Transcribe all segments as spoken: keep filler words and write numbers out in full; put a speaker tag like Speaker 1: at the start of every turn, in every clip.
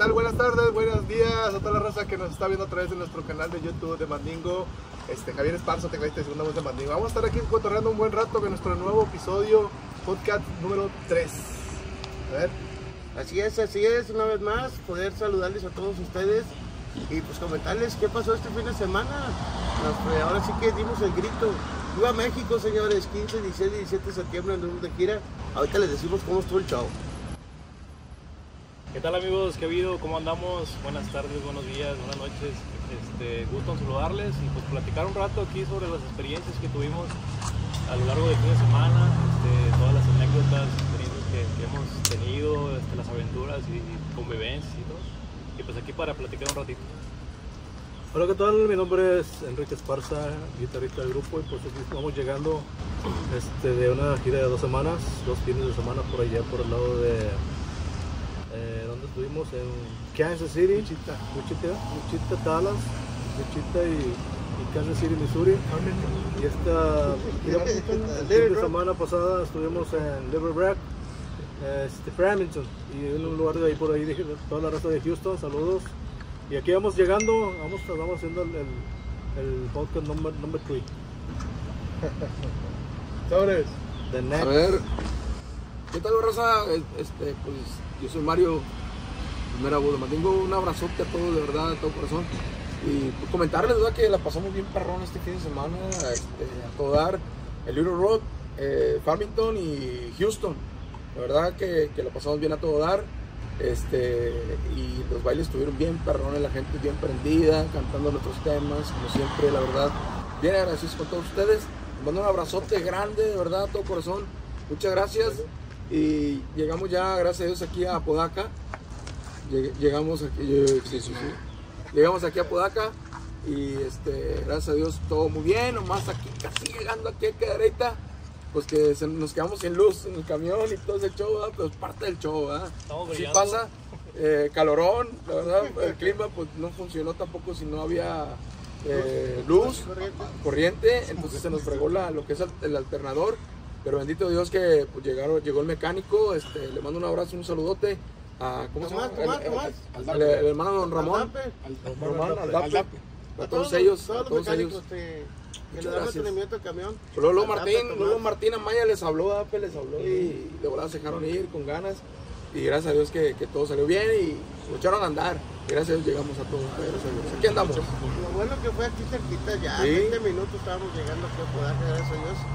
Speaker 1: tal? Buenas tardes, buenos días a toda la raza que nos está viendo a través de nuestro canal de YouTube de Mandingo. Este, Javier Esparzo, tecladista de segunda voz de Mandingo. Vamos a estar aquí cotorreando un buen rato con nuestro nuevo episodio, podcast número tres. A ver.
Speaker 2: Así es, así es, una vez más, poder saludarles a todos ustedes y pues comentarles qué pasó este fin de semana. Nos, ahora sí que dimos el grito. Viva México, señores, quince, dieciséis y diecisiete de septiembre anduvimos de gira. Ahorita les decimos cómo estuvo el show.
Speaker 3: ¿Qué tal, amigos? ¿Qué ha habido? ¿Cómo andamos? Buenas tardes, buenos días, buenas noches. Este, gusto en saludarles y pues platicar un rato aquí sobre las experiencias que tuvimos a lo largo del fin de semana, este, todas las anécdotas, experiencias que, que hemos tenido, este, las aventuras y, y convivencias y todo. Y pues aquí para platicar un ratito.
Speaker 4: Hola, ¿qué tal? Mi nombre es Enrique Esparza, guitarrista del grupo, y pues aquí estamos llegando este, de una gira de dos semanas, dos fines de semana por allá, por el lado de... Eh, ¿Dónde estuvimos? En Kansas City, Wichita, Wichita, Wichita, Dallas, Wichita y, y Kansas City, Missouri. Y esta gira, el fin de semana pasada estuvimos en Little Rock, este, Framingham, y en un lugar de ahí por ahí, dije, toda la raza de Houston, saludos. Y aquí vamos llegando, vamos, vamos haciendo el, el, el podcast number, number three.
Speaker 1: Sobres.
Speaker 4: The next.
Speaker 5: A ver, ¿qué tal, raza? Este, pues yo soy Mario, primera voz de Mandingo. Un abrazote a todos, de verdad, de todo corazón. Y pues, comentarles, ¿verdad?, que la pasamos bien perrón este fin de semana, este, a todo dar, el Little Rock, eh, Farmington y Houston. La verdad que, que la pasamos bien a todo dar. Este, y los bailes estuvieron bien perrones, la gente bien prendida, cantando nuestros temas, como siempre, la verdad, bien agradecidos con todos ustedes. Les mando un abrazote grande, de verdad, a todo corazón. Muchas gracias. Y llegamos ya, gracias a Dios, aquí a Apodaca. Llegamos aquí, sí, sí, sí. Llegamos aquí a Apodaca y este, gracias a Dios todo muy bien. Nomás aquí, casi llegando aquí a Quedarita, pues que se, nos quedamos sin luz en el camión y todo ese show, ¿verdad? Pues parte del show, ¿verdad? Sí pasa, eh, calorón, la verdad, el clima pues no funcionó tampoco si no había eh, luz, corriente, entonces se nos fregó la, lo que es el, el alternador, pero bendito Dios que pues, llegaron, llegó el mecánico. Este, le mando un abrazo, un saludote a, ¿cómo se llama? El, el, el, el hermano don Ramón, Román, Aldape, a todos ellos, a todos ellos.
Speaker 2: Que le dan mantenimiento al camión.
Speaker 5: Pero luego Martín, luego Martín Amaya les habló, Ape les habló y de volada se dejaron ir con ganas. Y gracias a Dios que, que todo salió bien y lo echaron a andar. Y gracias a Dios llegamos a todos. Gracias a Dios. Aquí andamos.
Speaker 2: Lo bueno que fue aquí cerquita, ya
Speaker 5: ¿Sí?
Speaker 2: veinte minutos estábamos llegando aquí a Podaca, gracias a Dios.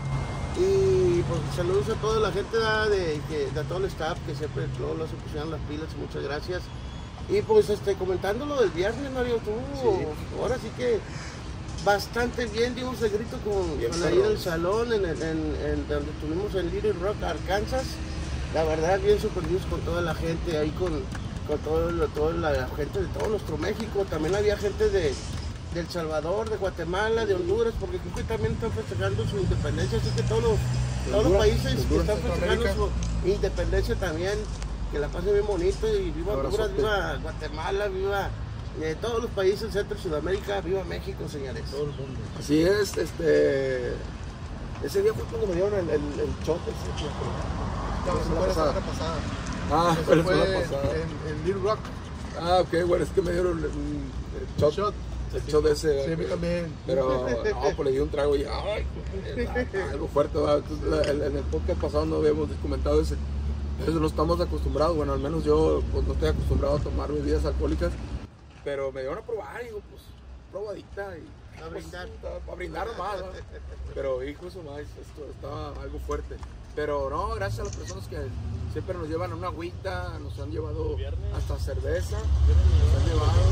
Speaker 2: Y pues saludos a toda la gente de, de, de todo el staff que siempre luego se pusieron las pilas, muchas gracias. Y pues este, comentando lo del viernes, Mario, tú, sí. Ahora sí que bastante bien, dimos el grito con, con ahí en el salón, en, en, en donde estuvimos en Little Rock, Arkansas. La verdad, bien sorprendidos con toda la gente, ahí con, con todo, toda la gente de todo nuestro México. También había gente de, de El Salvador, de Guatemala, de Honduras, porque creo que también están festejando su independencia, así que todos los, todos los países que están festejando su independencia también, que la pasen bien bonito, y viva Honduras, viva Guatemala, viva... de todos los países del centro de Sudamérica, viva México, señores.
Speaker 4: Todo el mundo.
Speaker 5: Así es, este, ese día fue cuando me dieron el, el, el shot. El,
Speaker 1: No, eso fue la semana pasada.
Speaker 5: Ah,
Speaker 1: eso
Speaker 5: fue la
Speaker 1: fue
Speaker 5: semana pasada.
Speaker 1: En, en Little Rock.
Speaker 5: Ah, ok, bueno, es que me dieron el, el shot.
Speaker 1: Shot.
Speaker 5: El shot ese.
Speaker 1: Sí, a mí también.
Speaker 5: Pero, no, pues le di un trago y, ay, algo fuerte, ¿verdad? Entonces, el, en el podcast pasado no habíamos comentado ese. Eso no estamos acostumbrados, bueno, al menos yo pues, no estoy acostumbrado a tomar bebidas alcohólicas. Pero me dieron a probar y digo, pues, probadita y...
Speaker 2: A brindar.
Speaker 5: Pues, a brindar nomás, ¿no? Pero, hijo de su madre, esto estaba algo fuerte. Pero no, gracias a las personas que siempre nos llevan una agüita, nos han llevado hasta cerveza, nos han llevado,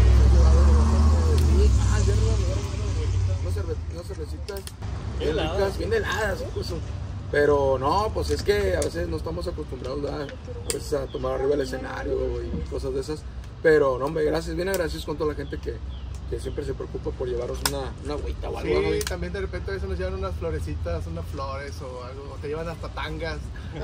Speaker 5: nos han llevado, sí, ah, el viernes nos llevaron unas cervecitas bien ricas, bien heladas, incluso. Pero no, pues es que a veces no estamos acostumbrados a, a, veces a tomar arriba del escenario y cosas de esas. Pero no, hombre, gracias, bien agradecidos con toda la gente que, que siempre se preocupa por llevarnos una, una agüita o algo.
Speaker 1: Sí,
Speaker 5: ¿no?
Speaker 1: también de repente a veces nos llevan unas florecitas, unas flores o algo, o te llevan hasta tangas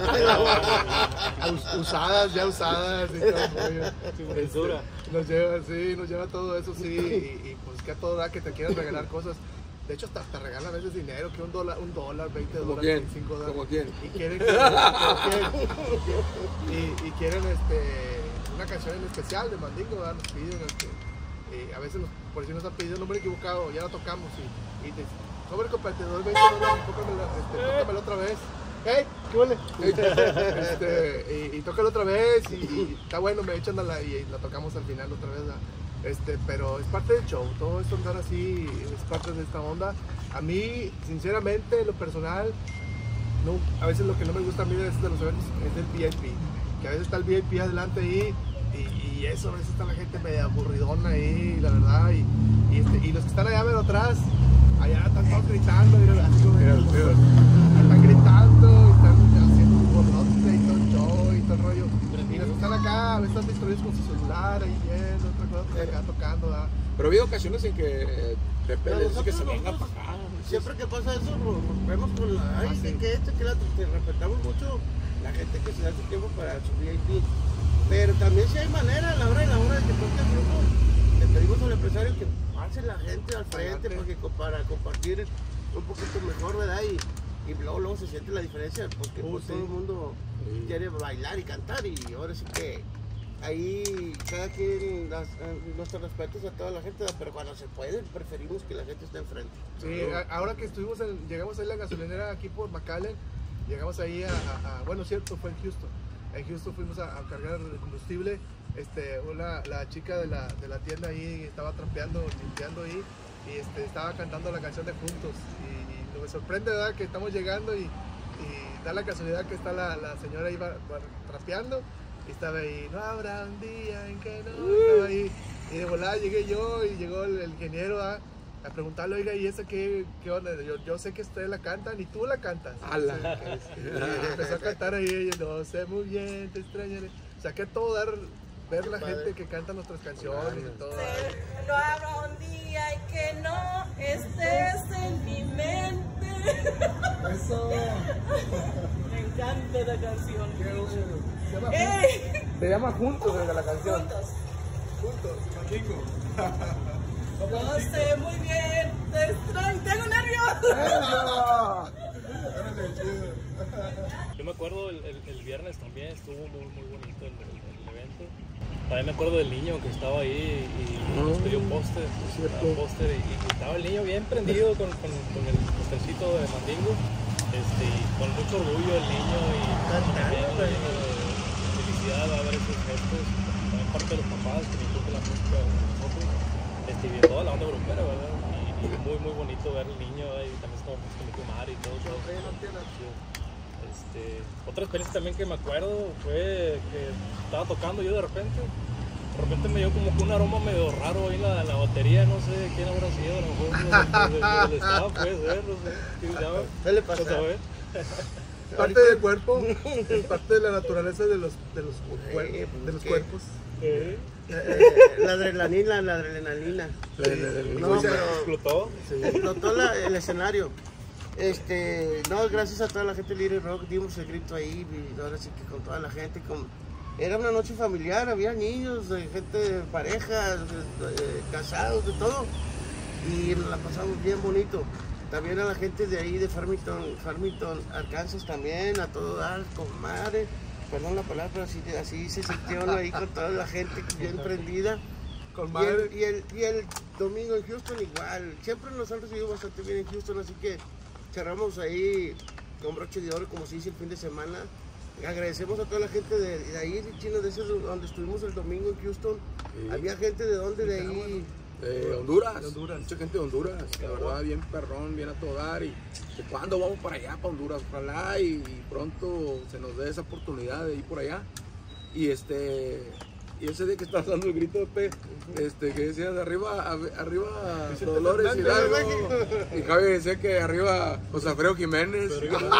Speaker 1: usadas, ya usadas y todo. Este, nos lleva, sí, nos lleva todo eso, sí, y, y pues que a todo da que te quieran regalar cosas. De hecho, hasta te regalan a veces dinero, que un dólar, un dólar, veinte dólares, veinticinco dólares.
Speaker 5: ¿Como quién?
Speaker 1: Y quieren, que, y, y quieren este, una canción en especial de Mandingo, ¿verdad? Nos piden, este, eh, a veces nos, por si nos han pedido, no me he equivocado, ya la tocamos y, y te, sobre competidor, ven, tócamela, este, tócamela otra vez. ¿Hey? ¿Qué huele? Este, y, y tócala otra vez y, y está bueno, me echan a la, y, y la tocamos al final otra vez, ¿verdad? Este, pero es parte del show, todo esto andar así es parte de esta onda. A mí, sinceramente, en lo personal, no, a veces lo que no me gusta a mí de, de los eventos es el V I P, que a veces está el V I P adelante ahí y, y eso, a veces está la gente medio aburridona ahí, la verdad, y, y, este, y los que están allá medio atrás, allá están todos gritando, mira, así como, mira, están gritando, están haciendo un borrote y todo el show y todo el rollo. Y los que están acá, a veces están distraídos con su celular ahí viendo, otra cosa que acá tocando, ¿verdad?
Speaker 5: Pero ha habido ocasiones en que eh, Pepe
Speaker 2: Pero
Speaker 5: les dice que
Speaker 2: nosotros
Speaker 5: se venga
Speaker 2: nosotros,
Speaker 5: para acá.
Speaker 2: Siempre que pasa eso, nos nos vemos con la. Ay,
Speaker 1: Ah,
Speaker 2: que,
Speaker 1: sí.
Speaker 2: que esto, que la otro. Te respetamos mucho la gente que se da su tiempo para su V I P. Pero también, si hay manera, a la hora de la hora de que toque el grupo, le pedimos al empresario que pase la gente al frente porque, co- para compartir un poquito mejor, ¿verdad? Y, y luego, luego se siente la diferencia porque
Speaker 1: Uh,
Speaker 2: pues,
Speaker 1: sí.
Speaker 2: todo el mundo
Speaker 5: Sí.
Speaker 2: quiere bailar y cantar. Y ahora sí que. Ahí cada quien, las, eh, nuestros respetos a toda la gente, pero cuando se puede, preferimos que la gente esté enfrente.
Speaker 1: Sí, a- ahora que estuvimos en, llegamos ahí a la gasolinera aquí por McAllen, llegamos ahí a, a- a- bueno, cierto, fue en Houston. En Houston fuimos a, a cargar el combustible. Este, una, la chica de la, de la tienda ahí estaba trapeando, limpiando ahí y este, estaba cantando la canción de Juntos. Y, y lo me sorprende, ¿verdad? Que estamos llegando y, y da la casualidad que está la, la señora ahí va, va trapeando y estaba ahí, no habrá un día en que no, estaba ahí. Y de volada llegué yo y llegó el, el ingeniero a, a preguntarle, oiga, ¿y esa qué, qué onda? Yo, yo sé que ustedes la cantan y tú la cantas.
Speaker 5: Ala.
Speaker 1: Y empezó a cantar ahí, y no sé muy bien, te extrañaré. O sea, que todo dar, ver la gente que canta nuestras canciones y todo.
Speaker 6: No habrá un día en que no estés en mi mente.
Speaker 1: Eso.
Speaker 6: Me encanta la canción.
Speaker 1: Qué bueno. Se llama
Speaker 6: ¡Ey!
Speaker 5: Se llama Juntos desde la canción.
Speaker 6: Juntos.
Speaker 1: Juntos, Mandingo.
Speaker 6: No sé muy bien, te extraño, tengo nervios.
Speaker 3: Yo me acuerdo el, el, el viernes también estuvo muy, muy bonito el, el, el evento. También me acuerdo del niño que estaba ahí y nos pidió un póster, un póster y, y estaba el niño bien prendido con, con, con el póstercito de Mandingo, este, y con mucho orgullo el niño y también
Speaker 2: Cantando,
Speaker 3: lleno de felicidad a ver esos gestos, también parte de los papás que disfruten la música de nosotros, este, y de toda la onda grupera, ¿verdad? Y, y muy muy bonito ver el niño ahí, también estamos con mi Mar y todo eso. Este, otra experiencia también que me acuerdo fue que estaba tocando yo de repente, de repente me dio como que un aroma medio raro ahí en la, en la batería, no sé quién habrá sido, a lo mejor de, de, de donde estaba, puede ser, no sé, quién sabe,
Speaker 2: Suele
Speaker 3: no
Speaker 2: pasar.
Speaker 3: sabe.
Speaker 1: Parte del cuerpo, es parte de la naturaleza de los, de los, cuer-
Speaker 2: Eh,
Speaker 1: de los
Speaker 2: ¿qué?
Speaker 1: cuerpos.
Speaker 3: Eh,
Speaker 2: Eh, la adrenalina, la adrenalina. No,
Speaker 1: Sí.
Speaker 2: pero
Speaker 3: explotó.
Speaker 2: explotó la- el escenario. Este, no, gracias a toda la gente de Little Rock dimos el grito ahí, y ahora sí que con toda la gente, con, era una noche familiar, había niños, eh, gente, parejas, eh, casados, de todo, y nos la pasamos bien bonito. También a la gente de ahí de Farmington, Farmington, Arkansas también, a todo dar, con madre, perdón la palabra, pero así, así se sintió ahí con toda la gente bien prendida.
Speaker 1: Con
Speaker 2: Y el,
Speaker 1: madre.
Speaker 2: y, el, y el domingo en Houston igual, siempre nos han recibido bastante bien en Houston, así que cerramos ahí con broche de oro, como se dice el fin de semana. Agradecemos a toda la gente de, de ahí, de Chino, de ese donde estuvimos el domingo en Houston.
Speaker 5: Sí.
Speaker 2: Había gente de donde, de ahí.
Speaker 5: De Honduras.
Speaker 1: De Honduras.
Speaker 5: Mucha gente de Honduras. La verdad, bien perrón, bien a todo dar. Y de cuándo vamos para allá, para Honduras. Ojalá y, y pronto se nos dé esa oportunidad de ir por allá. Y este. Y ese día que estás dando el grito de P, este, que decías arriba, a- arriba Dolores
Speaker 1: Fernández,
Speaker 5: Hidalgo. Y Javi decía que arriba José Alfredo Jiménez.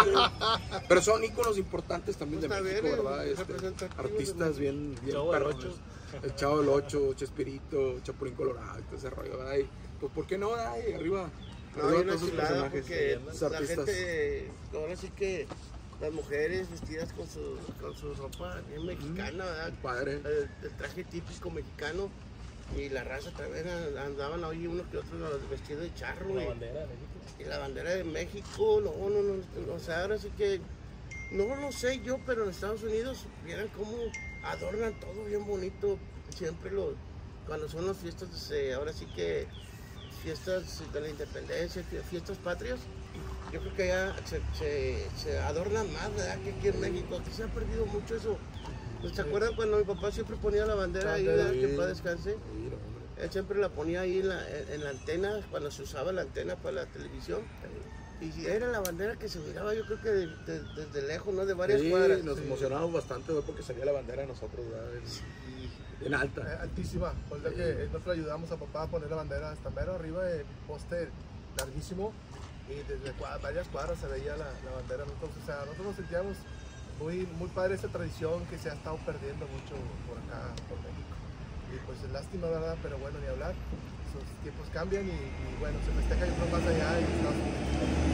Speaker 5: Pero son íconos importantes también de
Speaker 2: Pues,
Speaker 5: México,
Speaker 2: está bien,
Speaker 5: ¿verdad? Este,
Speaker 2: representativos de
Speaker 5: artistas bien, bien
Speaker 3: Chavo del
Speaker 5: perrones.
Speaker 3: Ocho.
Speaker 5: El Chavo del Ocho, Chespirito, Chapulín Colorado, y todo ese rollo, ¿verdad? Y, pues, ¿por qué no? Ay, arriba.
Speaker 2: No,
Speaker 5: arriba
Speaker 2: hay una
Speaker 5: todos esos
Speaker 2: chulada
Speaker 5: personajes,
Speaker 2: porque
Speaker 5: esos
Speaker 2: la
Speaker 5: artistas.
Speaker 2: gente, ahora sí que las mujeres vestidas con su, con su ropa bien mexicana, ¿verdad?
Speaker 5: Padre.
Speaker 2: El, el traje típico mexicano y la raza también andaban hoy unos que otros vestidos de charro.
Speaker 3: La
Speaker 2: y-
Speaker 3: bandera de México.
Speaker 2: Y la bandera de México, no, no, no, o sea, ahora sí que, no lo sé yo, pero en Estados Unidos, vieran cómo adornan todo bien bonito, siempre lo, cuando son las fiestas, eh, ahora sí que fiestas de la independencia, fiestas patrias, yo creo que ya se, se, se adornan más, ¿verdad? Que aquí en México, aquí se ha perdido mucho eso. ¿Se acuerdan cuando mi papá siempre ponía la bandera ahí, ¿verdad? Que en paz descanse? Él siempre la ponía ahí en la, en la antena, cuando se usaba la antena para la televisión. Y era la bandera que se miraba, yo creo que de, de, desde lejos, ¿no? De varias
Speaker 5: sí,
Speaker 2: cuadras.
Speaker 5: nos
Speaker 2: sí.
Speaker 5: emocionamos bastante, güey, porque salía la bandera de nosotros, ¿verdad? En, en alta.
Speaker 1: Eh, altísima. Por lo que nosotros ayudamos a papá a poner la bandera hasta mero arriba del poste larguísimo. Y desde cuadras, varias cuadras se veía la, la bandera. Nosotros, o sea, nosotros nos sentíamos muy, muy padre esa tradición que se ha estado perdiendo mucho por acá, por México. Y pues es lástima, ¿verdad? Pero bueno, ni hablar. Esos tiempos cambian y, y bueno, se festeja yo creo más allá y Estados Unidos.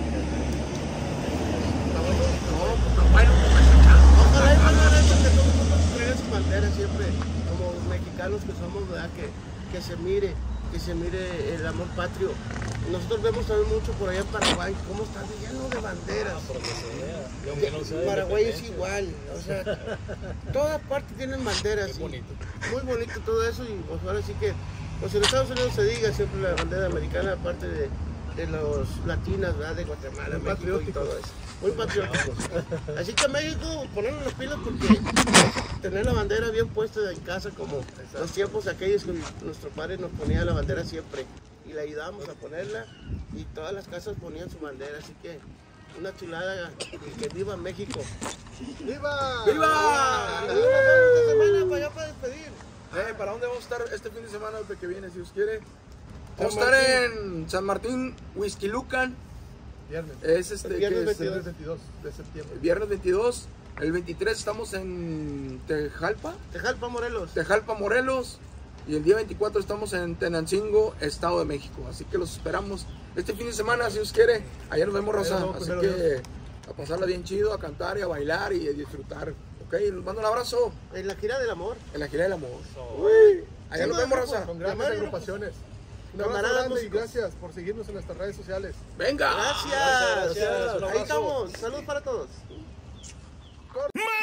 Speaker 1: ¿Está bueno?
Speaker 5: No, está bueno,
Speaker 2: Ojalá y mañana que todo el mundo traiga su bandera siempre, como mexicanos que somos, ¿verdad? Que, que se mire, que se mire el amor patrio. Nosotros vemos también mucho por allá en Paraguay, cómo está lleno de banderas.
Speaker 3: Y aunque no sea de
Speaker 2: Paraguay es
Speaker 3: independencia.
Speaker 2: igual, o sea, todas partes tienen banderas.
Speaker 3: Muy bonito.
Speaker 2: Muy bonito todo eso y pues ahora sí que, pues en Estados Unidos se diga siempre la bandera americana, aparte de, de los latinas, ¿verdad? De Guatemala,
Speaker 1: Muy
Speaker 2: México y todo
Speaker 1: patrióticos.
Speaker 2: eso. Muy patrióticos. Así que México, ponernos las pilas porque hay que tener la bandera bien puesta en casa, como los tiempos aquellos que nuestro padre nos ponía la bandera siempre y le ayudábamos a ponerla y todas las casas ponían su bandera, así que una chulada y que viva México.
Speaker 1: ¡Viva!
Speaker 5: ¡Viva!
Speaker 2: Nos vemos esta semana para allá para despedir.
Speaker 5: Eh, ¿para dónde vamos a estar este fin de semana el que viene, si Dios quiere? Vamos
Speaker 2: San
Speaker 5: a estar
Speaker 2: Martín.
Speaker 5: en San Martín, Whisky Lucan.
Speaker 1: Viernes.
Speaker 5: Es este,
Speaker 2: El viernes
Speaker 5: que es,
Speaker 1: Viernes veintidós de septiembre.
Speaker 5: el viernes veintidós. El veintitrés estamos en Tejalpa,
Speaker 2: Tejalpa, Morelos.
Speaker 5: Tejalpa, Morelos. Y el día veinticuatro estamos en Tenancingo, Estado de México. Así que los esperamos este fin de semana, si Dios quiere. Allá nos vemos, Rosa.
Speaker 1: Allá nos vemos,
Speaker 5: Así
Speaker 1: primero
Speaker 5: que a pasarla bien chido, a cantar y a bailar y a disfrutar. Ok, les mando un abrazo
Speaker 2: En la gira del amor.
Speaker 5: en la gira del amor.
Speaker 2: Uy,
Speaker 5: Allá
Speaker 2: sí,
Speaker 5: nos
Speaker 2: no,
Speaker 5: vemos,
Speaker 2: grupo.
Speaker 5: Rosa.
Speaker 1: Con grandes
Speaker 2: Llamar-
Speaker 1: agrupaciones. Un abrazo
Speaker 2: Camaradas
Speaker 1: grande y
Speaker 2: músicos.
Speaker 1: gracias por seguirnos en nuestras redes sociales.
Speaker 5: Venga.
Speaker 2: Gracias.
Speaker 3: Gracias, un
Speaker 2: Ahí
Speaker 3: abrazo.
Speaker 2: estamos. Saludos para todos.
Speaker 1: ¡Corta!